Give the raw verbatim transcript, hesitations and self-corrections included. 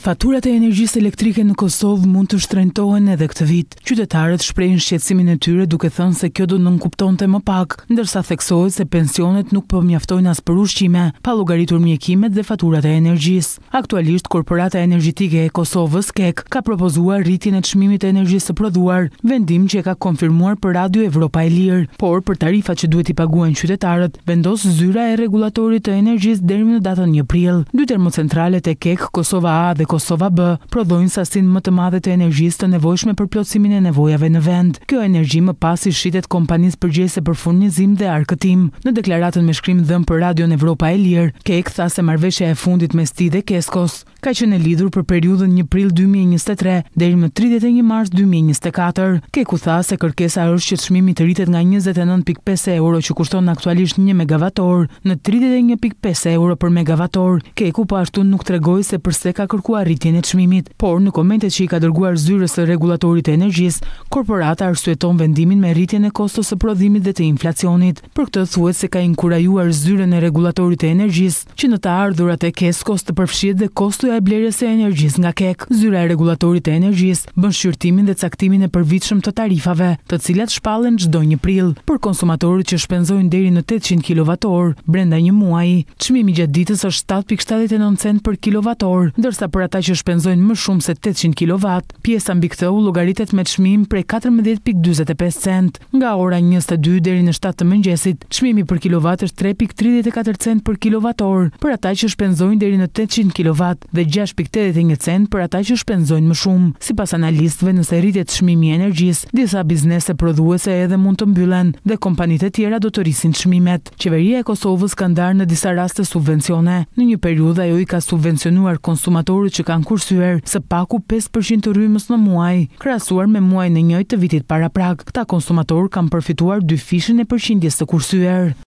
Faturat e energjisë elektrike në Kosovë mund të shtrenjtohen edhe këtë vit. Qytetarët shprehin shqetësimin e tyre duke thënë se kjo do nënkuptonte më pak, ndërsa theksohet se pensionet nuk po mjaftojnë as për ushqime, pa llogaritur mjekimet dhe faturat e energjisë. Aktualisht, Korporata Energjetike e Kosovës (K E K) ka propozuar rritjen e çmimit të energjisë së prodhuar, vendim që e ka konfirmuar për Radio Evropa e Lirë, por për tarifat që duhet i paguajnë qytetarët, vendos zyra e rregullatorit të energjisë deri në datën një prill. Dy termocentralet e K E K, Kosova A dhe Kosova B, prodhojnë sasinë më të madhe të energjisë të nevojshme për plotësimin e nevojave në vend. Kjo energji më pas i shitet kompanisë përgjegjëse për furnizim dhe arkëtim. Në deklaratën me shkrim dhënë për Radion Evropa e Lirë, K E K tha se marrëveshja e fundit mes tij dhe Keskos ka qenë e lidhur për periudhën një prill dy mijë e njëzet e tre deri më tridhjetë e një mars dy mijë e njëzet e katër. K E K-u tha se kërkesa është që çmimi të rritet nga njëzet e nëntë pikë pesë euro që kushton aktualisht një megavator në tridhjetë e një pikë pesë euro për megavator. K E K-u po ashtu nuk tregoi se pse ka kërkuar rritjen e çmimit, por në komentet që i ka dërguar zyrës së rregullatorit të energjisë, korporata arsyeton vendimin me rritjen e kostos së prodhimit dhe të inflacionit. Për këtë thuhet se ka inkurajuar zyrën e rregullatorit të energjisë që në të ardhurat e Keskos të përfshihet dhe kostoja e blerjes së energjisë nga K E K. Zyra e rregullatorit të energjisë bën shqyrtimin dhe caktimin e përvitshëm të tarifave, të cilat shpallen çdo një prill. Për konsumatorët që shpenzojnë deri në tetëqind kilowatorë brenda një muaji, çmimi gjatë ditës është shtatë pikë shtatëdhjetë e nëntë cent për kilowator, ndërsa për ata që shpenzojnë më shumë se tetëqind kilowatt, pjesa mbi këtë u llogaritet me çmim prej katërmbëdhjetë pikë dyzet e pesë cent. Nga ora njëzet e dy deri në shtatë të mëngjesit, çmimi për kilowatt është tre pikë tridhjetë e katër cent për kilowator për ata që shpenzojnë deri në tetëqind kilowatt dhe gjashtë pikë tetëdhjetë e një cent për ata që shpenzojnë më shumë. Sipas analistëve, nëse rritet çmimi i energjisë, disa biznese prodhuese edhe mund të mbyllen dhe kompanitë e tjera do të rrisin çmimet. Qeveria e Kosovës ka ndarë në disa raste subvencione. Në një periudhë ajo i ka subvencionuar konsumatorët që kanë kursyer së paku pesë përqind të rrymës në muaj, krahasuar me muajin e njëjtë të vitit paraprak. Këta konsumatorë kanë përfituar dy fishën e përqindjes të kursyer.